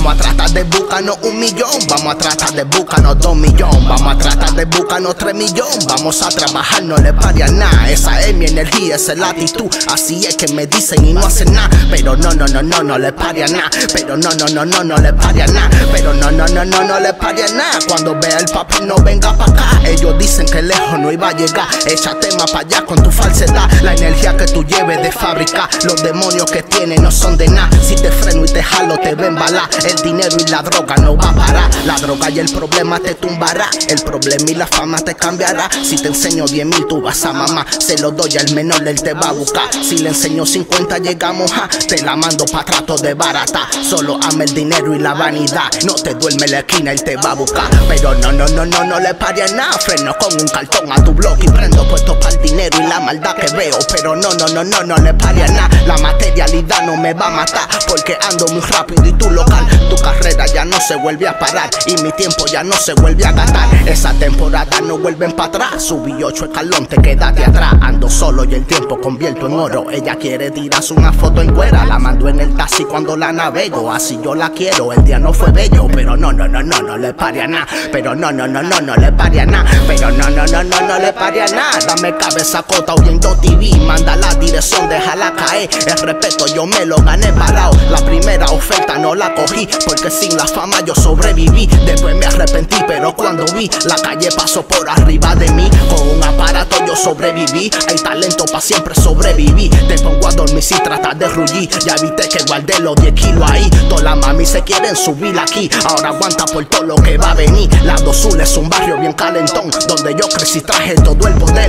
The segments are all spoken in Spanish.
Vamos a tratar de buscarnos 1 millón, vamos a tratar de buscarnos 2 millones, vamos a tratar de buscarnos 3 millones. Vamos a trabajar, no le pare a nada. Esa es mi energía, esa es la actitud. Así es que me dicen y no hacen nada. Pero no le pare a nada. Pero no le pare a nada. Pero no le pare a nada. Cuando vea el papel no venga pa' acá. Ellos dicen que lejos no iba a llegar. Échate más pa' allá con tu falsedad. La energía que tú lleves de fábrica, los demonios que tienes no son de nada. Si te freno y te jalo te va a embalar. El dinero y la droga no va a parar. La droga y el problema te tumbará. El problema y la fama te cambiará. Si te enseño 10.000 tú vas a mamá. Se lo doy al menor, él te va a buscar. Si le enseño 50 llegamos a. Te la mando pa' trato de barata. Solo ama el dinero y la vanidad. No te duerme en la esquina, él te va a buscar. Pero no le pare a nada. Freno con un cartón a tu blog y prendo puesto para el dinero y la maldad que veo. Pero no le pare a nada. La materialidad no me va a matar, porque ando muy rápido y tu local. Tu carrera ya no se vuelve a parar y mi tiempo ya no se vuelve a gastar. Esa temporada no vuelven para atrás. Subí 8 escalones, te quedaste atrás. Ando solo y el tiempo convierto en oro. Ella quiere tirarse una foto en cuera. La mando en el taxi cuando la navego. Así yo la quiero, el día no fue bello. Pero no le pare a nada. Pero no le pare a nada. Pero no le pare a nada. Dame cabeza cota oyendo TV. Manda la dirección, déjala caer. El respeto yo me lo gané parado. La primera oferta no la cogí, porque sin la fama yo sobreviví. Después me arrepentí, pero cuando vi la calle pasó por arriba de mí. Con un aparato yo sobreviví. Hay talento pa' siempre sobreviví. Te pongo a dormir si tratas de rugir. Ya viste que guardé los 10 kilos ahí. Todas las mami se quieren subir aquí. Ahora aguanta por todo lo que va a venir. Lado Sur es un barrio bien calentón, donde yo crecí, traje todo el poder.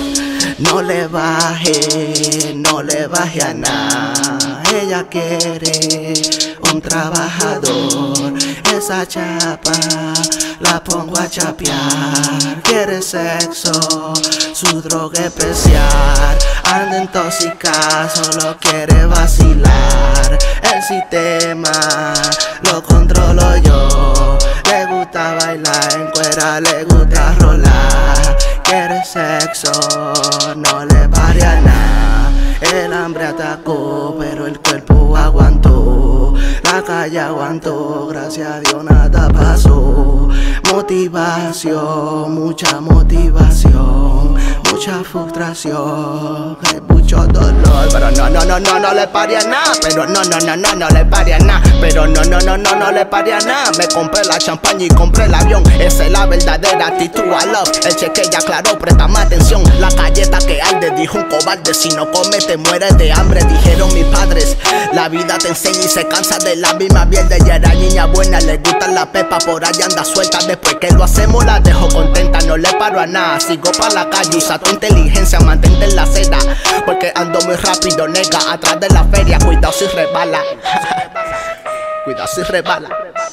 No le baje a nada. Ella quiere un trabajador. Esa chapa la pongo a chapear. Quiere sexo, su droga especial. Anda intoxicada, solo quiere vacilar. El sistema lo controlo yo. Le gusta bailar en cuera, le gusta rolar. Quiere sexo, no le pare a nada. El hambre atacó, pero el cuerpo aguantó. La calle aguantó, gracias a Dios nada pasó. Motivación, mucha motivación, mucha frustración, hay mucho dolor. Pero no le pare a nada. Pero no le pare a nada. Pero no le pare a nada. Me compré la champaña y compré el avión. Esa es la verdadera actitud, I love. El cheque ya aclaró, presta más atención. La galleta que arde, dijo un cobarde. Si no comes te mueres de hambre, dijeron mis padres. La vida te enseña y se cansa de la misma mierda. Ya era niña buena, le gusta la pepa, por ahí anda suelta. Después que lo hacemos la dejo contenta. No le paro a nada, sigo pa' la calle. Usa tu inteligencia, mantente en la seda, porque ando muy rápido, nega. Atrás de la feria, cuidado si resbala. Cuidado si resbala.